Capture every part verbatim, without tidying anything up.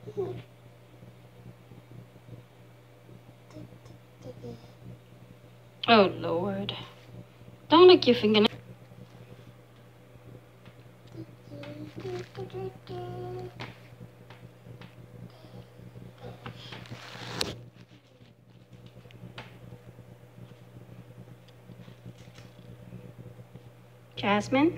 Oh Lord. Don't lick your fingernail. Jasmine?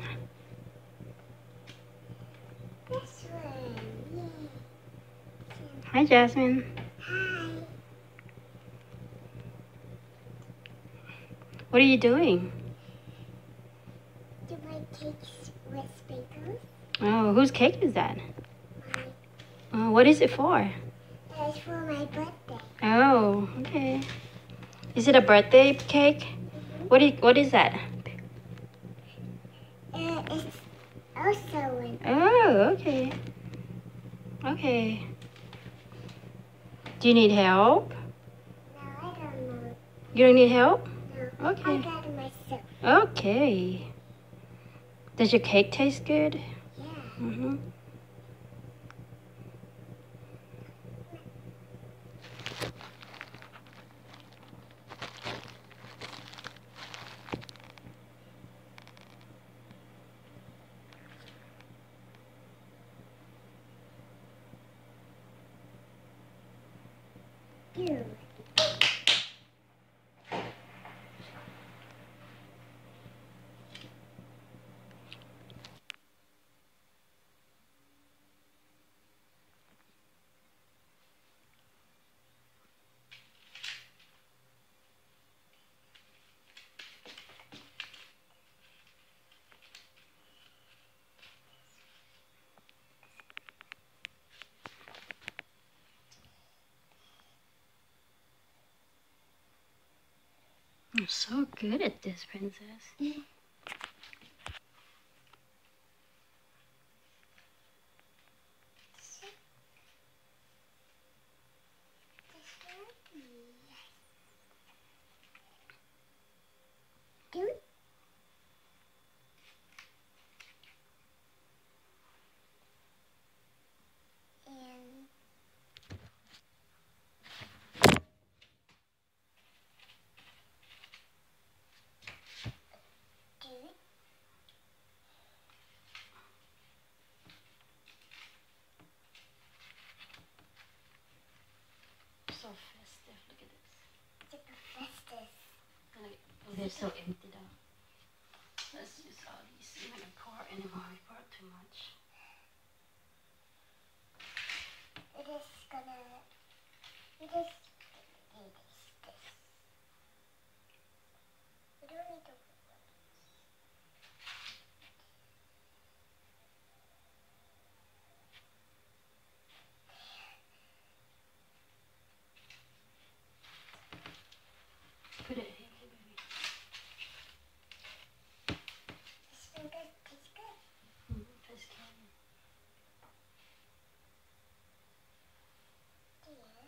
This one, yeah. Hi, Jasmine. Hi. What are you doing? Do my cakes with sprinkles? Oh, whose cake is that? Mine. Oh, what is it for? It's for my birthday. Oh, okay. Is it a birthday cake? Mm-hmm. What is, what is that? Uh, it's also one. Oh, okay. Okay. Do you need help? No, I don't know. You don't need help? No, Okay. I got it myself. Okay. Does your cake taste good? Yeah. Mm-hmm. Dude. I'm so good at this, princess. Dude. And dude. So festive. Look at this. It's like a festive. Oh, they're so empty though. Let's use all these. I'm not gonna pour anymore. We poured too much. It is gonna. It is. It is this. We don't need to. Put it here, baby. This finger tastes good. Mm-hmm. Just candy. Yeah.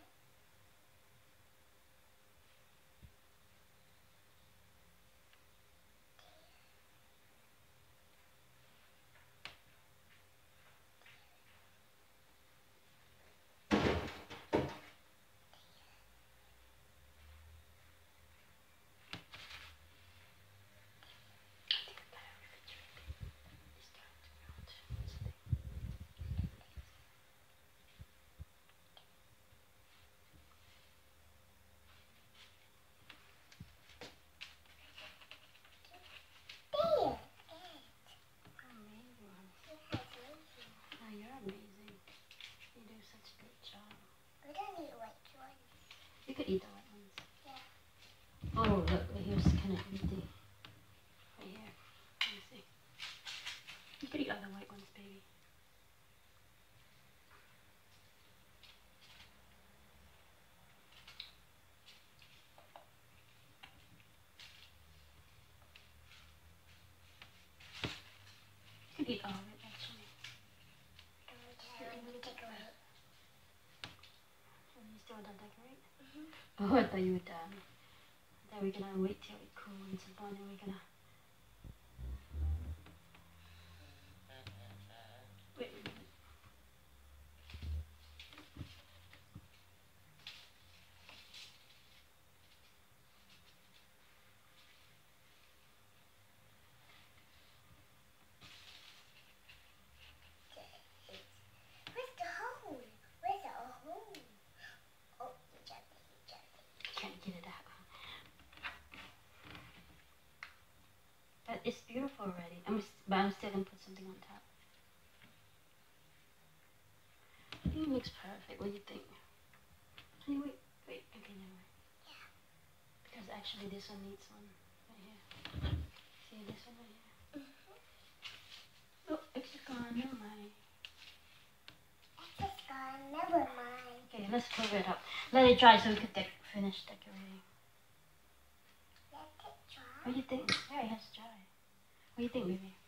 There. Amazing. It has amazing. Oh, you're amazing. You do such a good job. We don't need white ones. You could eat the white ones. Yeah. Oh, look, right here's kind of empty. Right here. Let me see. You could eat all the white ones, baby. You could eat all of it, actually. Let me decorate. Oh, you still want to decorate? Mm-hmm. Oh, I thought you were done. I thought we were gonna wait till it cools and so on, and we're gonna. Wait a minute. It looks perfect. What do you think? Honey, wait, wait. Okay, never mind. Yeah. Because actually this one needs one right here. See this one right here? Mm-hmm. Oh, it's gone. Never mind. It's just gone. Never mind. Okay, let's cover it up. Let it dry so we can de finish decorating. Let it dry. What do you think? Yeah, it has to dry. What do you think, baby?